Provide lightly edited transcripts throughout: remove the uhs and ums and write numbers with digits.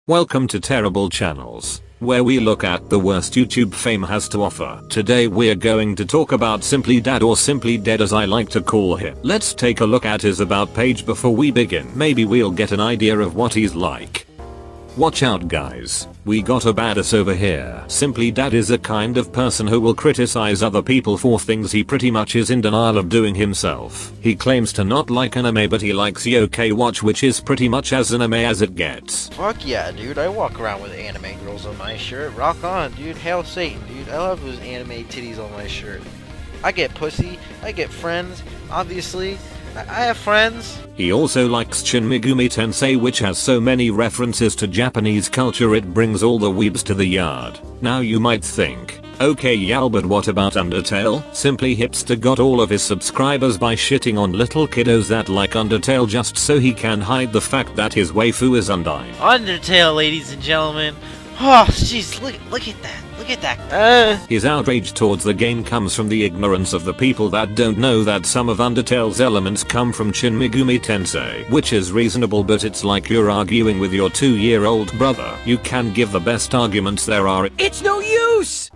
Welcome to Terrible Channels, where we look at the worst YouTube fame has to offer. Today we're going to talk about Simply Dad, or Simply Dead as I like to call him. Let's take a look at his about page before we begin. Maybe we'll get an idea of what he's like. Watch out guys, we got a badass over here. Simply Dad is a kind of person who will criticize other people for things he pretty much is in denial of doing himself. He claims to not like anime, but he likes Yokai Watch, which is pretty much as anime as it gets. Fuck yeah, dude, I walk around with anime girls on my shirt. Rock on, dude. Hail Satan, dude. I love those anime titties on my shirt. I get pussy, I get friends, obviously. I have friends. He also likes Shin Megami Tensei, which has so many references to Japanese culture it brings all the weebs to the yard. Now you might think, okay Yal, but what about Undertale? Simply Hipster got all of his subscribers by shitting on little kiddos that like Undertale just so he can hide the fact that his waifu is Undyne. Undertale, ladies and gentlemen. Oh, jeez, look at that. Look at that. His outrage towards the game comes from the ignorance of the people that don't know that some of Undertale's elements come from Shin Megami Tensei, which is reasonable, but it's like you're arguing with your 2-year-old brother. You can give the best arguments there are. It's no use!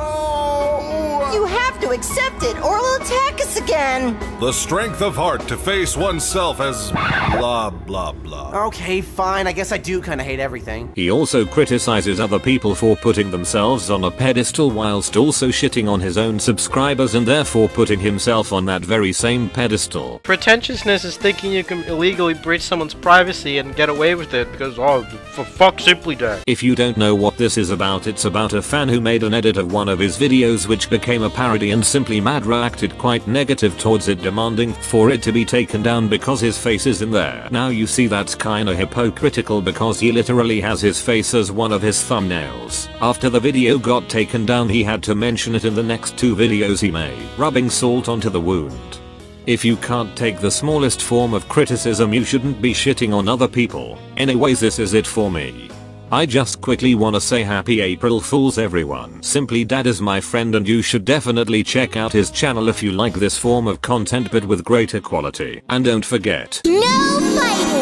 No! You have to accept it or it'll attack us again! The strength of heart to face oneself as blah blah blah. Okay, fine, I guess I do kinda hate everything. He also criticizes other people for putting themselves on a pedestal whilst also shitting on his own subscribers and therefore putting himself on that very same pedestal. Pretentiousness is thinking you can illegally breach someone's privacy and get away with it because, oh, for fuck's Simply Dad. If you don't know what this is about, it's about a fan who made an edit of one of his videos which became a parody, and Simply Mad reacted quite negative towards it, demanding for it to be taken down because his face is in there. Now you see that's kinda hypocritical because he literally has his face as one of his thumbnails. After the video got taken down, he had to mention it in the next 2 videos he made, rubbing salt onto the wound. If you can't take the smallest form of criticism, you shouldn't be shitting on other people. Anyways, this is it for me. I just quickly wanna say happy April Fools everyone. Simply Dad is my friend and you should definitely check out his channel if you like this form of content but with greater quality. And don't forget, No fighting!